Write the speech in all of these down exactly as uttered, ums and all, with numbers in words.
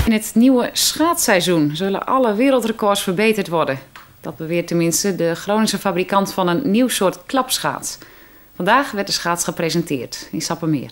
In het nieuwe schaatsseizoen zullen alle wereldrecords verbeterd worden. Dat beweert tenminste de Groningse fabrikant van een nieuw soort klapschaats. Vandaag werd de schaats gepresenteerd in Sappemeer.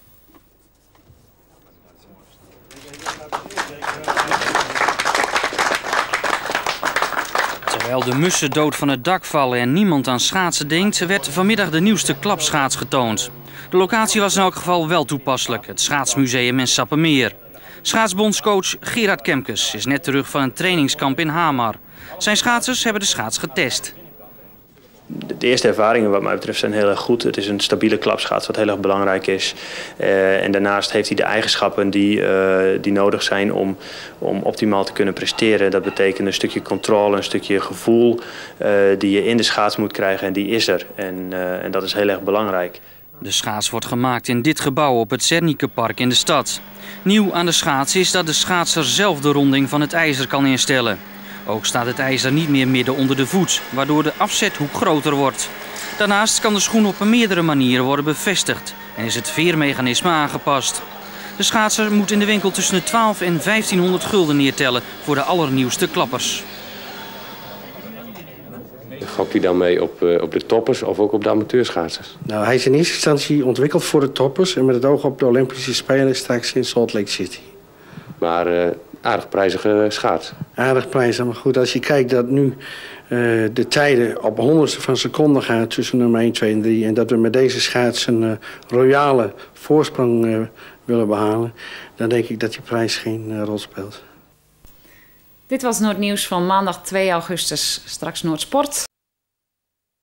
Terwijl de mussen dood van het dak vallen en niemand aan schaatsen denkt, werd vanmiddag de nieuwste klapschaats getoond. De locatie was in elk geval wel toepasselijk, het Schaatsmuseum in Sappemeer. Schaatsbondscoach Gerard Kemkes is net terug van een trainingskamp in Hamar. Zijn schaatsers hebben de schaats getest. De eerste ervaringen wat mij betreft zijn heel erg goed. Het is een stabiele klapschaats wat heel erg belangrijk is. Uh, en daarnaast heeft hij de eigenschappen die, uh, die nodig zijn om, om optimaal te kunnen presteren. Dat betekent een stukje controle, een stukje gevoel uh, die je in de schaats moet krijgen en die is er. En, uh, en dat is heel erg belangrijk. De schaats wordt gemaakt in dit gebouw op het Zerniekepark in de stad. Nieuw aan de schaats is dat de schaatser zelf de ronding van het ijzer kan instellen. Ook staat het ijzer niet meer midden onder de voet, waardoor de afzethoek groter wordt. Daarnaast kan de schoen op meerdere manieren worden bevestigd en is het veermechanisme aangepast. De schaatser moet in de winkel tussen de twaalf en vijftienhonderd gulden neertellen voor de allernieuwste klappers. Gokt hij dan mee op, uh, op de toppers of ook op de amateurschaatsers? Nou, hij is in eerste instantie ontwikkeld voor de toppers en met het oog op de Olympische Spelen straks in Salt Lake City. Maar uh, aardig prijzige schaats. Aardig prijzig, maar goed, als je kijkt dat nu uh, de tijden op honderdste van seconde gaan tussen nummer één, twee en drie... en dat we met deze schaats een uh, royale voorsprong uh, willen behalen, dan denk ik dat die prijs geen uh, rol speelt. Dit was Noordnieuws van maandag twee augustus. Straks Noordsport.